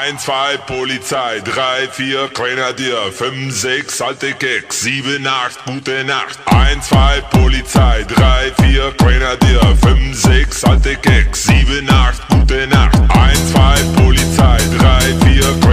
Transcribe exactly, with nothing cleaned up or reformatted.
eins, zwei, Polizei, drei, vier, Grenadier, fünf, sechs, alte Keks, sieben, acht, gute Nacht. eins, zwei, Polizei, drei, vier, Grenadier, fünf, sechs, alte Keks, sieben, acht, gute Nacht. eins, zwei, Polizei, drei, vier,